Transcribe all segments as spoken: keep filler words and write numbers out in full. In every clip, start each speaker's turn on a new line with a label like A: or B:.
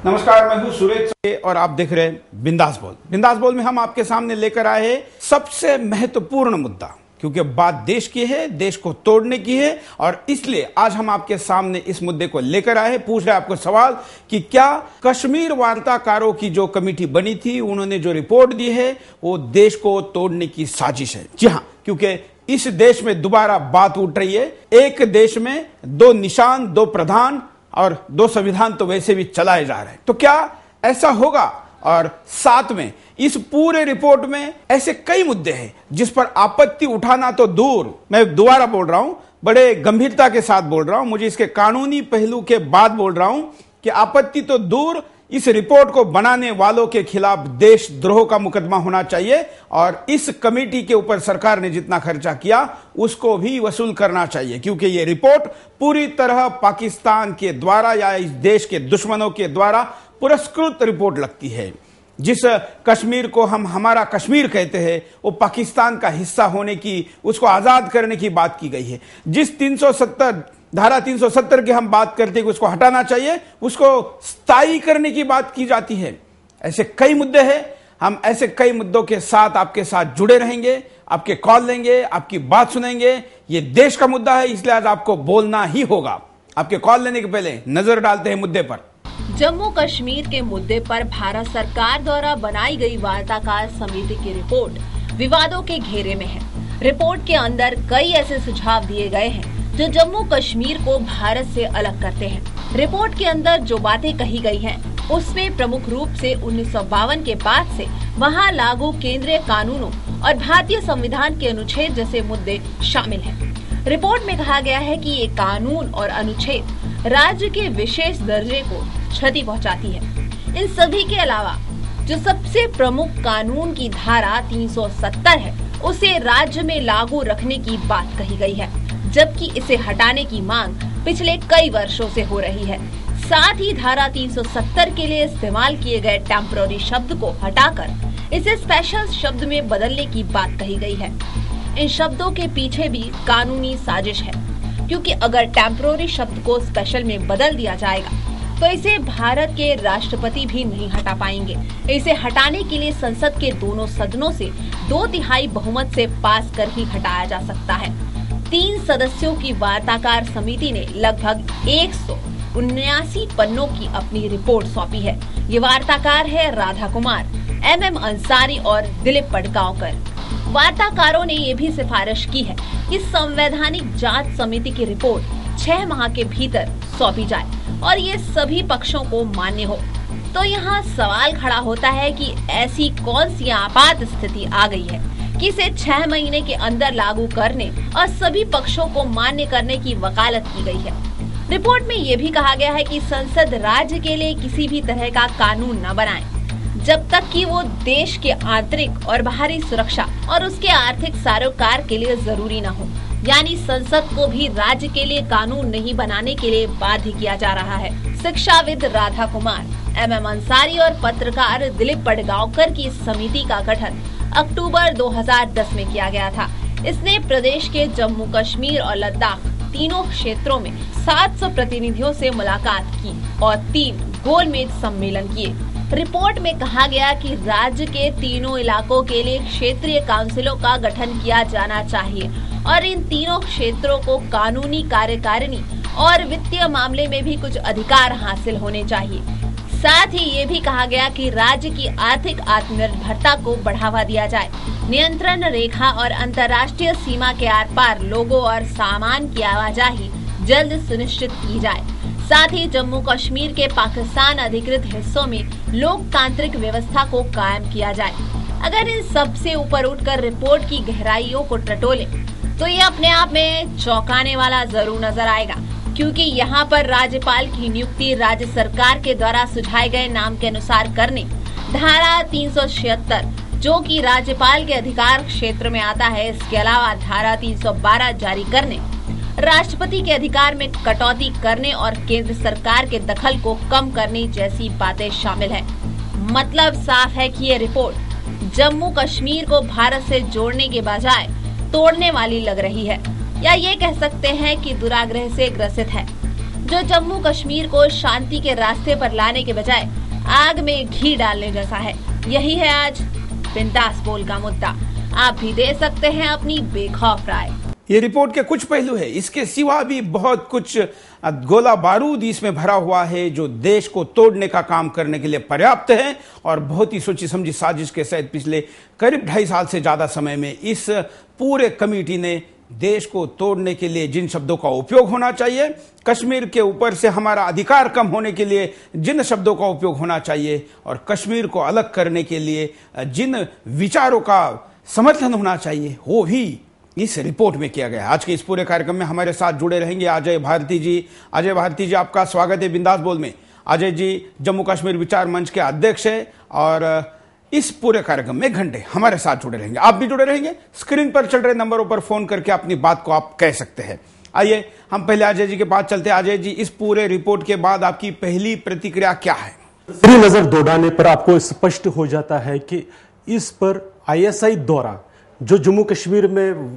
A: नमस्कार, मैं हूं सुरेश और आप देख रहे हैं बिंदास बोल। बिंदास बोल में हम आपके सामने लेकर आए हैं सबसे महत्वपूर्ण मुद्दा, क्योंकि बात देश की है, देश को तोड़ने की है, और इसलिए आज हम आपके सामने इस मुद्दे को लेकर आए हैं। पूछ रहे आपको सवाल कि क्या कश्मीर वार्ताकारों की जो कमेटी बनी थी, उन्होंने जो रिपोर्ट दी है वो देश को तोड़ने की साजिश है? जी हां, क्योंकि इस देश में दोबारा बात उठ रही है। एक देश में दो निशान, दो प्रधान और दो संविधान तो वैसे भी चलाए जा रहे हैं। तो क्या ऐसा होगा? और साथ में इस पूरे रिपोर्ट में ऐसे कई मुद्दे हैं जिस पर आपत्ति उठाना तो दूर, मैं दोबारा बोल रहा हूं, बड़े गंभीरता के साथ बोल रहा हूं, मुझे इसके कानूनी पहलू के बाद बोल रहा हूं कि आपत्ति तो दूर, इस रिपोर्ट को बनाने वालों के खिलाफ देशद्रोह का मुकदमा होना चाहिए और इस कमेटी के ऊपर सरकार ने जितना खर्चा किया उसको भी वसूल करना चाहिए, क्योंकि यह रिपोर्ट पूरी तरह पाकिस्तान के द्वारा या इस देश के दुश्मनों के द्वारा पुरस्कृत रिपोर्ट लगती है। जिस कश्मीर को हम हमारा कश्मीर कहते हैं, वो पाकिस्तान का हिस्सा होने की, उसको आजाद करने की बात की गई है। जिस तीन सौ सत्तर धारा तीन सौ सत्तर की हम बात करते हैं कि उसको हटाना चाहिए, उसको स्थायी करने की बात की जाती है। ऐसे कई मुद्दे हैं, हम ऐसे कई मुद्दों के साथ आपके साथ जुड़े रहेंगे, आपके कॉल लेंगे, आपकी बात सुनेंगे। ये देश का मुद्दा है, इसलिए आज आपको बोलना ही होगा। आपके कॉल लेने के पहले नजर डालते हैं मुद्दे पर।
B: जम्मू कश्मीर के मुद्दे पर भारत सरकार द्वारा बनाई गई वार्ताकार समिति की रिपोर्ट विवादों के घेरे में है। रिपोर्ट के अंदर कई ऐसे सुझाव दिए गए हैं जो जम्मू कश्मीर को भारत से अलग करते हैं। रिपोर्ट के अंदर जो बातें कही गई हैं, उसमें प्रमुख रूप से उन्नीस सौ बावन के बाद से वहां लागू केंद्रीय कानूनों और भारतीय संविधान के अनुच्छेद जैसे मुद्दे शामिल हैं। रिपोर्ट में कहा गया है कि ये कानून और अनुच्छेद राज्य के विशेष दर्जे को क्षति पहुंचाती है। इन सभी के अलावा जो सबसे प्रमुख कानून की धारा तीन सौ सत्तर है, उसे राज्य में लागू रखने की बात कही गई है, जबकि इसे हटाने की मांग पिछले कई वर्षों से हो रही है। साथ ही धारा तीन सौ सत्तर के लिए इस्तेमाल किए गए टेम्पररी शब्द को हटाकर इसे स्पेशल शब्द में बदलने की बात कही गई है। इन शब्दों के पीछे भी कानूनी साजिश है, क्योंकि अगर टेम्पररी शब्द को स्पेशल में बदल दिया जाएगा तो इसे भारत के राष्ट्रपति भी नहीं हटा पाएंगे। इसे हटाने के लिए संसद के दोनों सदनों से दो तिहाई बहुमत से पास कर ही हटाया जा सकता है। तीन सदस्यों की वार्ताकार समिति ने लगभग एक सौ उन्यासी पन्नों की अपनी रिपोर्ट सौंपी है। ये वार्ताकार है राधा कुमार, एम एम अंसारी और दिलीप पडगांवकर। वार्ताकारों ने ये भी सिफारिश की है कि संवैधानिक जांच समिति की रिपोर्ट छह माह के भीतर सौंपी जाए और ये सभी पक्षों को मान्य हो। तो यहाँ सवाल खड़ा होता है कि ऐसी कौन सी आपात स्थिति आ गई है कि इसे छह महीने के अंदर लागू करने और सभी पक्षों को मान्य करने की वकालत की गई है। रिपोर्ट में ये भी कहा गया है कि संसद राज्य के लिए किसी भी तरह का कानून न बनाए जब तक कि वो देश के आंतरिक और बाहरी सुरक्षा और उसके आर्थिक सरोकार के लिए जरूरी न हो। यानी संसद को भी राज्य के लिए कानून नहीं बनाने के लिए बाध्य किया जा रहा है। शिक्षाविद राधा कुमार, एम एम अंसारी और पत्रकार दिलीप पडगांवकर की इस समिति का गठन अक्टूबर दो हज़ार दस में किया गया था। इसने प्रदेश के जम्मू कश्मीर और लद्दाख तीनों क्षेत्रों में सात सौ प्रतिनिधियों से मुलाकात की और तीन गोलमेज सम्मेलन किए। रिपोर्ट में कहा गया कि राज्य के तीनों इलाकों के लिए क्षेत्रीय काउंसिलों का गठन किया जाना चाहिए और इन तीनों क्षेत्रों को कानूनी, कार्यकारिणी और वित्तीय मामले में भी कुछ अधिकार हासिल होने चाहिए। साथ ही ये भी कहा गया कि राज्य की आर्थिक आत्मनिर्भरता को बढ़ावा दिया जाए। नियंत्रण रेखा और अंतर्राष्ट्रीय सीमा के आर पार लोगों और सामान की आवाजाही जल्द सुनिश्चित की जाए। साथ ही जम्मू कश्मीर के पाकिस्तान अधिकृत हिस्सों में लोकतांत्रिक व्यवस्था को कायम किया जाए। अगर इन सब से ऊपर उठकर रिपोर्ट की गहराइयों को टटोले तो ये अपने आप में चौंकाने वाला जरूर नजर आएगा, क्योंकि यहाँ पर राज्यपाल की नियुक्ति राज्य सरकार के द्वारा सुझाए गए नाम के अनुसार करने, धारा तीन सौ छिहत्तर जो कि राज्यपाल के अधिकार क्षेत्र में आता है, इसके अलावा धारा तीन सौ बारह जारी करने, राष्ट्रपति के अधिकार में कटौती करने और केंद्र सरकार के दखल को कम करने जैसी बातें शामिल है। मतलब साफ है कि ये रिपोर्ट जम्मू कश्मीर को भारत से जोड़ने के बजाय तोड़ने वाली लग रही है, या ये कह सकते हैं कि दुराग्रह से ग्रसित है। जो जम्मू कश्मीर को शांति के रास्ते पर लाने के बजाय आग में घी डालने जैसा है। यही है आज बिंदास बोल का मुद्दा। आप भी दे सकते हैं अपनी बेखौफ राय।
A: ये रिपोर्ट के कुछ पहलू है, इसके सिवा भी बहुत कुछ गोला बारूद इसमें भरा हुआ है जो देश को तोड़ने का काम करने के लिए पर्याप्त है और बहुत ही सोची समझी साजिश के साथ पिछले करीब ढाई साल से ज्यादा समय में इस पूरे कमेटी ने देश को तोड़ने के लिए जिन शब्दों का उपयोग होना चाहिए, कश्मीर के ऊपर से हमारा अधिकार कम होने के लिए जिन शब्दों का उपयोग होना चाहिए और कश्मीर को अलग करने के लिए जिन विचारों का समर्थन होना चाहिए, वो भी इस रिपोर्ट में किया गया। आज के इस पूरे कार्यक्रम में हमारे साथ जुड़े रहेंगे अजय भारती जी। अजय भारती जी, आपका स्वागत है बिंदास बोल में। अजय जी जम्मू कश्मीर विचार मंच के अध्यक्ष है और इस पूरे कार्यक्रम में घंटे हमारे साथ जुड़े रहेंगे। आप भी जुड़े रहेंगे, स्क्रीन पर चल रहे नंबरों पर फोन करके अपनी बात को आप कह सकते हैं। आइए हम पहले अजय जी के पास चलते हैं। अजय जी, इस पूरे रिपोर्ट के बाद आपकी पहली प्रतिक्रिया क्या है?
C: नजर दौड़ाने पर आपको स्पष्ट हो जाता है कि इस पर आईएसआई द्वारा जो जम्मू कश्मीर में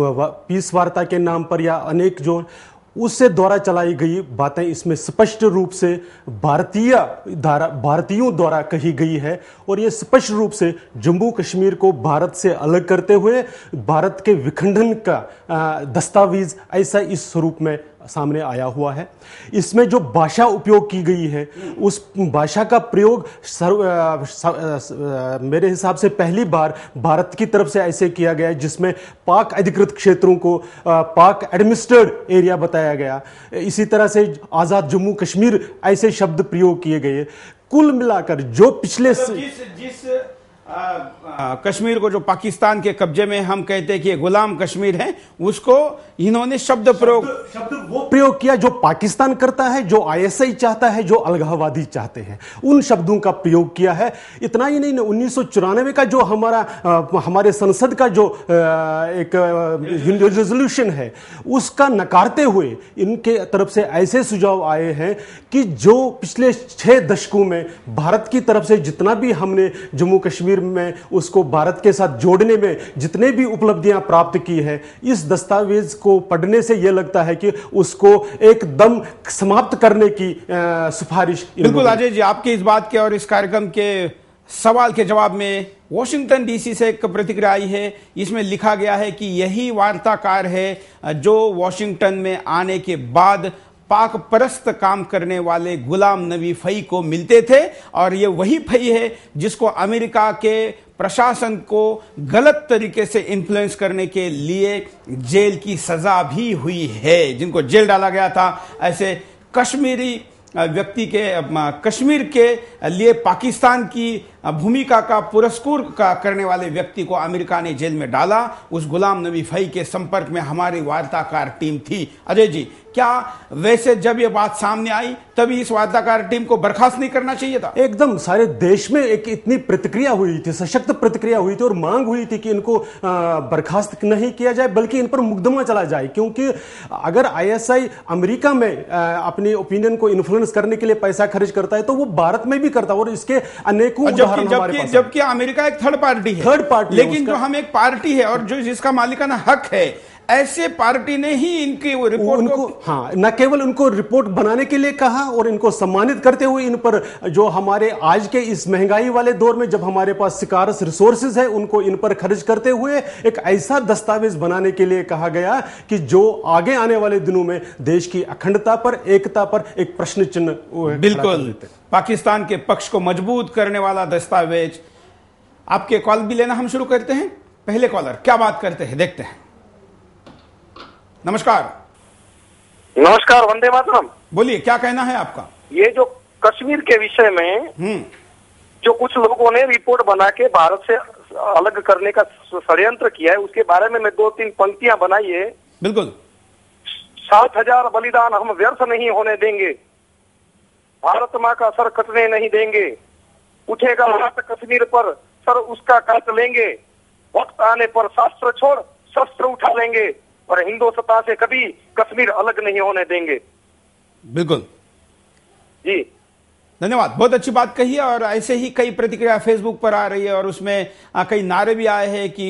C: पीस वार्ता के नाम पर या अनेक जो उससे द्वारा चलाई गई बातें इसमें स्पष्ट रूप से भारतीय धारा भारतीयों द्वारा कही गई है और ये स्पष्ट रूप से जम्मू कश्मीर को भारत से अलग करते हुए भारत के विखंडन का दस्तावेज ऐसा इस स्वरूप में सामने आया हुआ है। इसमें जो भाषा उपयोग की गई है उस भाषा का प्रयोग सर्व, आ, स, आ, आ, मेरे हिसाब से पहली बार भारत की तरफ से ऐसे किया गया जिसमें पाक अधिकृत क्षेत्रों को आ, पाक एडमिनिस्ट्रेड एरिया बताया गया। इसी तरह से आजाद जम्मू कश्मीर ऐसे शब्द प्रयोग किए गए। कुल मिलाकर जो पिछले
A: मतलब जिस जिस आ, आ, कश्मीर को जो पाकिस्तान के कब्जे में हम कहते हैं कि गुलाम कश्मीर है, उसको इन्होंने शब्द प्रयोग
C: शब्द वो प्रयोग किया जो पाकिस्तान करता है, जो आईएसआई चाहता है, जो अलगाववादी चाहते हैं, उन शब्दों का प्रयोग किया है। इतना ही नहीं, उन्नीस सौ चौरानवे का जो हमारा आ, हमारे संसद का जो आ, एक रेजोल्यूशन है उसका नकारते हुए इनके तरफ से ऐसे सुझाव आए हैं कि जो पिछले छह दशकों में भारत की तरफ से जितना भी हमने जम्मू कश्मीर में उसको भारत के साथ जोड़ने में जितने भी उपलब्धियां प्राप्त की है, इस दस्तावेज को पढ़ने से यह लगता है कि उसको एकदम समाप्त करने की सिफारिश।
A: बिल्कुल अजय जी, आपकी इस बात के और इस कार्यक्रम के सवाल के जवाब में वॉशिंगटन डीसी से एक प्रतिक्रिया आई है। इसमें लिखा गया है कि यही वार्ताकार है जो वॉशिंगटन में आने के बाद पाक परस्त काम करने वाले गुलाम नबी फई को मिलते थे और ये वही फई है जिसको अमेरिका के प्रशासन को गलत तरीके से इन्फ्लुएंस करने के लिए जेल की सजा भी हुई है, जिनको जेल डाला गया था। ऐसे कश्मीरी व्यक्ति के कश्मीर के लिए पाकिस्तान की भूमिका का पुरस्कार का करने वाले व्यक्ति को अमेरिका ने जेल में डाला। उस गुलाम नबी फई के संपर्क में हमारी वार्ताकार टीम थी। अजय जी, क्या वैसे जब ये बात सामने आई तभी इस वार्ताकार टीम को बर्खास्त नहीं करना चाहिए था?
C: एकदम सारे देश में एक इतनी प्रतिक्रिया हुई थी, सशक्त प्रतिक्रिया हुई थी और मांग हुई थी कि इनको बर्खास्त नहीं किया जाए बल्कि इन पर मुकदमा चला जाए, क्योंकि अगर आईएसआई अमेरिका में अपनी ओपिनियन को इन्फ्लुएंस करने के लिए पैसा खर्च करता है तो वो भारत में भी करता है और इसके अनेकों उदाहरण हमारे पास।
A: जबकि अमेरिका एक थर्ड पार्टी है,
C: थर्ड पार्टी,
A: लेकिन जो हम एक पार्टी है और जो जिसका मालिकाना हक है, ऐसे पार्टी ने ही इनकी वो रिपोर्ट
C: उनको को, हाँ, न केवल उनको रिपोर्ट बनाने के लिए कहा और इनको सम्मानित करते हुए इन पर जो हमारे आज के इस महंगाई वाले दौर में जब हमारे पास स्कार्स रिसोर्सेज है उनको इन पर खर्च करते हुए एक ऐसा दस्तावेज बनाने के लिए कहा गया कि जो आगे आने वाले दिनों में देश की अखंडता पर, एकता पर एक प्रश्न चिन्ह।
A: बिल्कुल, पाकिस्तान के पक्ष को मजबूत करने वाला दस्तावेज। आपके कॉल भी लेना हम शुरू करते हैं। पहले कॉलर क्या बात करते हैं, देखते हैं। नमस्कार।
D: नमस्कार, वंदे मातरम।
A: बोलिए, क्या कहना है आपका?
D: ये जो कश्मीर के विषय में जो कुछ लोगों ने रिपोर्ट बना के भारत से अलग करने का षड्यंत्र किया है उसके बारे में मैं दो तीन पंक्तियां बनाई है।
A: बिल्कुल।
D: सात हजार बलिदान हम व्यर्थ नहीं होने देंगे, भारत माँ का सर कटने नहीं देंगे, उठेगा हाथ कश्मीर पर सर उसका काट लेंगे, वक्त आने पर शास्त्र छोड़ शस्त्र उठा लेंगे और हिंदुस्तान से कभी कश्मीर अलग नहीं होने देंगे।
A: बिल्कुल
D: जी,
A: धन्यवाद, बहुत अच्छी बात कही है। और ऐसे ही कई प्रतिक्रिया फेसबुक पर आ रही है और उसमें कई नारे भी आए हैं कि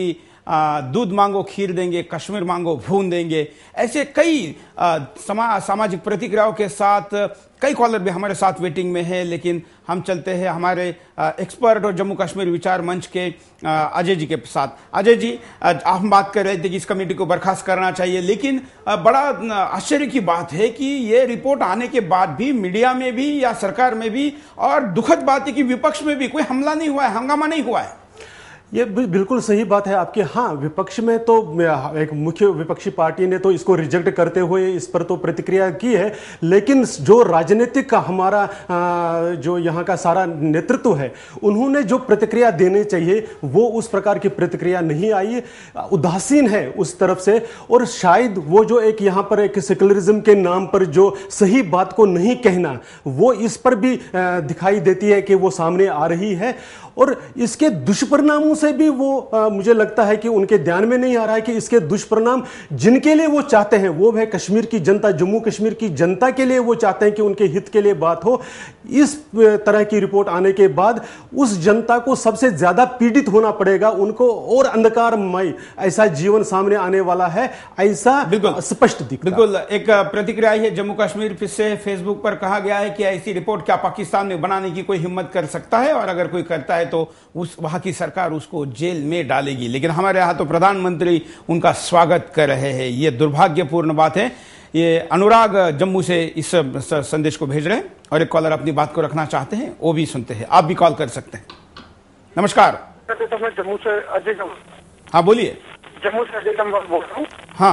A: दूध मांगो खीर देंगे, कश्मीर मांगो भून देंगे, ऐसे कई समा, सामाजिक प्रतिक्रियाओं के साथ कई कॉलर भी हमारे साथ वेटिंग में है। लेकिन हम चलते हैं हमारे एक्सपर्ट और जम्मू कश्मीर विचार मंच के अजय जी के साथ। अजय जी, हम बात कर रहे थे कि इस कमेटी को बर्खास्त करना चाहिए, लेकिन बड़ा आश्चर्य की बात है कि ये रिपोर्ट आने के बाद भी मीडिया में भी या सरकार में भी, और दुखद बात है कि विपक्ष में भी कोई हमला नहीं हुआ है, हंगामा नहीं हुआ है।
C: ये बिल्कुल सही बात है आपके। हाँ, विपक्ष में तो एक मुख्य विपक्षी पार्टी ने तो इसको रिजेक्ट करते हुए इस पर तो प्रतिक्रिया की है, लेकिन जो राजनीतिक का हमारा जो यहाँ का सारा नेतृत्व है, उन्होंने जो प्रतिक्रिया देनी चाहिए वो उस प्रकार की प्रतिक्रिया नहीं आई, उदासीन है उस तरफ से। और शायद वो जो एक यहाँ पर एक सेकुलरिज्म के नाम पर जो सही बात को नहीं कहना, वो इस पर भी दिखाई देती है कि वो सामने आ रही है। और इसके दुष्परिणामों से भी वो आ, मुझे लगता है कि उनके ध्यान में नहीं आ रहा है कि इसके दुष्परिणाम जिनके लिए वो चाहते हैं वो है कश्मीर की जनता, जम्मू कश्मीर की जनता के लिए वो चाहते हैं कि उनके हित के लिए बात हो। इस तरह की रिपोर्ट आने के बाद उस जनता को सबसे ज्यादा पीड़ित होना पड़ेगा, उनको और अंधकारमय ऐसा जीवन सामने आने वाला है, ऐसा स्पष्ट दिखता है।
A: बिल्कुल एक प्रतिक्रिया है जम्मू कश्मीर से फेसबुक पर कहा गया है कि ऐसी रिपोर्ट क्या पाकिस्तान में बनाने की कोई हिम्मत कर सकता है, और अगर कोई करता है तो उस वहां की सरकार उसको जेल में डालेगी। लेकिन हमारे यहां तो प्रधानमंत्री उनका स्वागत कर रहे हैं। ये दुर्भाग्यपूर्ण बात है। ये अनुराग जम्मू से इस संदेश को भेज रहे हैं और एक कॉलर अपनी बात को रखना चाहते हैं, वो भी सुनते हैं। आप भी कॉल कर सकते हैं। नमस्कार।
D: मैं जम्मू से अजय।
A: हाँ बोलिए।
D: जम्मू से अजय बोल रहा हूँ।
A: हाँ,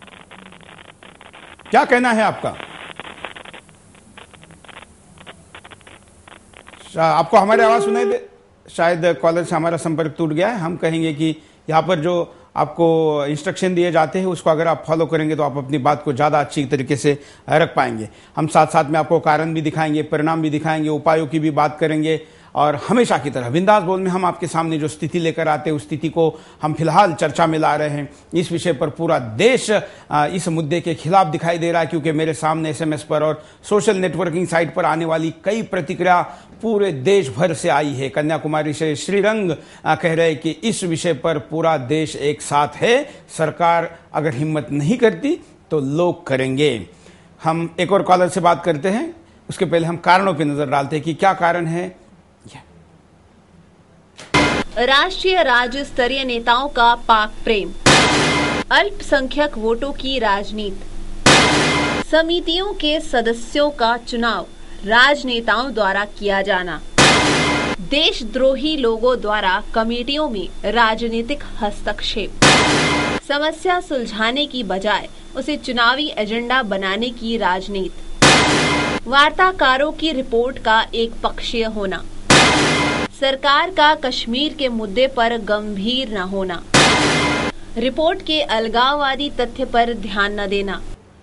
A: क्या कहना है आपका? आपको हमारी आवाज सुनाई दे? शायद कॉलर से हमारा संपर्क टूट गया है। हम कहेंगे कि यहाँ पर जो आपको इंस्ट्रक्शन दिए जाते हैं उसको अगर आप फॉलो करेंगे तो आप अपनी बात को ज़्यादा अच्छी तरीके से रख पाएंगे। हम साथ साथ में आपको कारण भी दिखाएंगे, परिणाम भी दिखाएंगे, उपायों की भी बात करेंगे, और हमेशा की तरह बिंदास बोल में हम आपके सामने जो स्थिति लेकर आते हैं उस स्थिति को हम फिलहाल चर्चा में ला रहे हैं। इस विषय पर पूरा देश इस मुद्दे के खिलाफ दिखाई दे रहा है, क्योंकि मेरे सामने एसएमएस पर और सोशल नेटवर्किंग साइट पर आने वाली कई प्रतिक्रिया पूरे देश भर से आई है। कन्याकुमारी से श्रीरंग कह रहे हैं कि इस विषय पर पूरा देश एक साथ है, सरकार अगर हिम्मत नहीं करती तो लोग करेंगे। हम एक और कॉलर से बात करते हैं, उसके पहले हम कारणों पर नजर डालते हैं कि क्या कारण है।
B: राष्ट्रीय राज्य स्तरीय नेताओं का पाक प्रेम, अल्पसंख्यक वोटों की राजनीति, समितियों के सदस्यों का चुनाव राजनेताओं द्वारा किया जाना, देशद्रोही लोगों द्वारा कमेटियों में राजनीतिक हस्तक्षेप, समस्या सुलझाने की बजाय उसे चुनावी एजेंडा बनाने की राजनीति, वार्ताकारों की रिपोर्ट का एक पक्षीय होना, सरकार का कश्मीर के मुद्दे पर गंभीर न होना, रिपोर्ट के अलगाववादी तथ्य पर ध्यान न देना।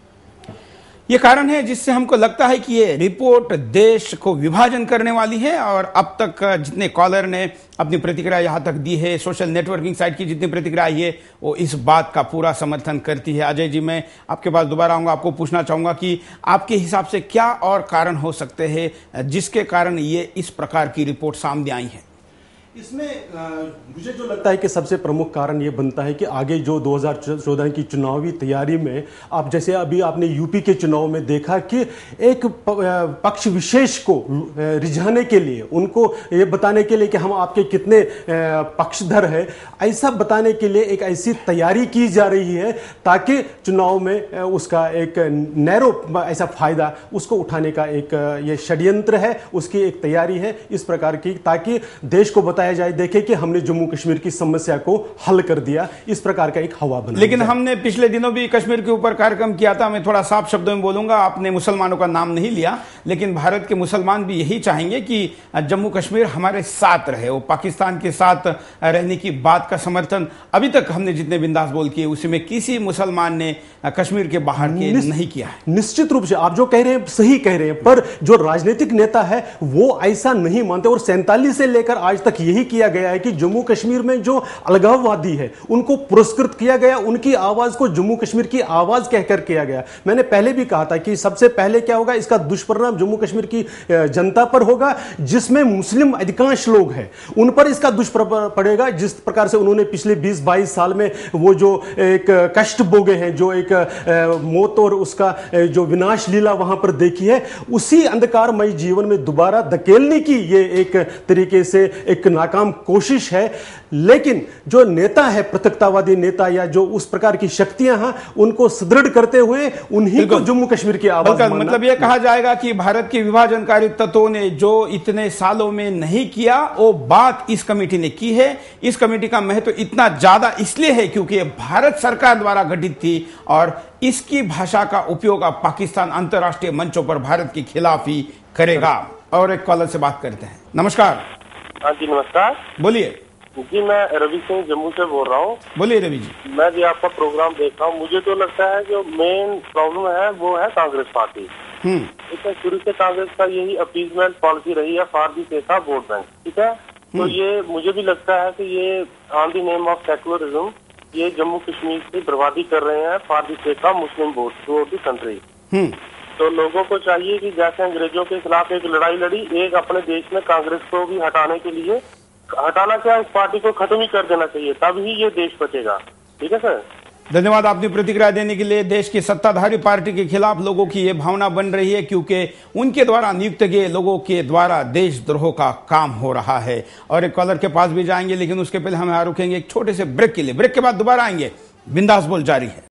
A: ये कारण है जिससे हमको लगता है कि ये रिपोर्ट देश को विभाजन करने वाली है। और अब तक जितने कॉलर ने अपनी प्रतिक्रिया यहां तक दी है, सोशल नेटवर्किंग साइट की जितनी प्रतिक्रिया आई है, वो इस बात का पूरा समर्थन करती है। अजय जी, मैं आपके पास दोबारा आऊंगा, आपको पूछना चाहूंगा कि आपके हिसाब से क्या और कारण हो सकते हैं जिसके कारण ये इस प्रकार की रिपोर्ट सामने आई है?
C: इसमें आ, मुझे जो लगता है कि सबसे प्रमुख कारण ये बनता है कि आगे जो दो हज़ार चौदह की चुनावी तैयारी में, आप जैसे अभी आपने यूपी के चुनाव में देखा कि एक पक्ष विशेष को रिझाने के लिए, उनको ये बताने के लिए कि हम आपके कितने पक्षधर है, ऐसा बताने के लिए एक ऐसी तैयारी की जा रही है ताकि चुनाव में उसका एक नैरो ऐसा फायदा उसको उठाने का एक ये षड्यंत्र है, उसकी एक तैयारी है इस प्रकार की, ताकि देश को बताया जाए, देखे कि हमने जम्मू कश्मीर की समस्या को हल कर दिया। इस प्रकार का एक हवा बना।
A: लेकिन हमने पिछले दिनों भी कश्मीर के ऊपर कार्यक्रम किया था। मैं थोड़ा साफ शब्दों में बोलूंगा, आपने मुसलमानों का नाम नहीं लिया, लेकिन भारत के मुसलमान भी यही चाहेंगे कि जम्मू कश्मीर हमारे साथ रहे। वो पाकिस्तान के साथ रहने की बात का समर्थन अभी तक हमने जितने बिंदास बोल किए उसमें किसी मुसलमान ने कश्मीर के बाहर के नहीं किया है।
C: निश्चित रूप से आप जो कह रहे हैं सही कह रहे हैं, पर जो राजनीतिक नेता है वो ऐसा नहीं मानते, और सैंतालीस से लेकर आज तक यही किया गया है कि जम्मू कश्मीर में जो अलगाववादी है उनको पुरस्कृत किया गया, उनकी आवाज को जम्मू कश्मीर की आवाज कहकर किया गया। मैंने पहले भी कहा था कि सबसे पहले क्या होगा, इसका दुष्परिणाम जम्मू कश्मीर की जनता पर होगा, जिसमें मुस्लिम अधिकांश लोग हैं, उन पर इसका दुष्प्रभाव पड़ेगा। जिस प्रकार से उन्होंने पिछले बीस बाईस साल में वो जो एक कष्ट भोगे हैं, जो एक मौत और उसका जो विनाश लीला वहां पर देखी है, उसी अंधकारमय जीवन में दोबारा धकेलने की ये एक तरीके से एक नाकाम कोशिश है। लेकिन जो नेता है, पृथकतावादी नेता या जो उस प्रकार की शक्तियां हैं, उनको सुदृढ़ करते हुए उन्हीं को जम्मू कश्मीर की आवाज मानना।
A: मतलब यह कहा जाएगा कि भारत के विभाजनकारी तत्वों ने जो इतने सालों में नहीं किया, वो बात इस कमेटी ने की है। इस कमेटी का महत्व इतना ज्यादा इसलिए है क्योंकि यह भारत सरकार द्वारा गठित थी और इसकी भाषा का उपयोग अब पाकिस्तान अंतर्राष्ट्रीय मंचों पर भारत के खिलाफ ही करेगा। और एक कॉलर से बात करते हैं। नमस्कार।
E: हाँ जी नमस्कार।
A: बोलिए
E: जी, मैं रवि सिंह जम्मू से बोल रहा हूँ।
A: बोलिए रवि जी।
E: मैं भी आपका प्रोग्राम देख रहा हूँ। मुझे तो लगता है जो मेन प्रॉब्लम है वो है कांग्रेस पार्टी। इसमें शुरू से कांग्रेस का यही अपीजमेंट पॉलिसी रही है, for the sake of vote bank, ठीक है। तो ये मुझे भी लगता है कि ये on the name of secularism ये जम्मू कश्मीर की बर्बादी कर रहे हैं for the sake of Muslim vote through the country. तो लोगों को चाहिए कि जैसे अंग्रेजों के खिलाफ एक लड़ाई लड़ी, एक अपने देश में कांग्रेस को भी हटाने के लिए, हटाना क्या, इस पार्टी को खत्म ही कर देना चाहिए, तब ही ये देश बचेगा। ठीक है सर।
A: धन्यवाद आपने प्रतिक्रिया देने के लिए। देश की सत्ताधारी पार्टी के खिलाफ लोगों की यह भावना बन रही है क्योंकि उनके द्वारा नियुक्त किए लोगों के द्वारा देशद्रोह का काम हो रहा है। और एक कॉलर के पास भी जाएंगे, लेकिन उसके पहले हम यहाँ रुकेंगे एक छोटे से ब्रेक के लिए। ब्रेक के बाद दोबारा आएंगे। बिंदास बोल जारी है।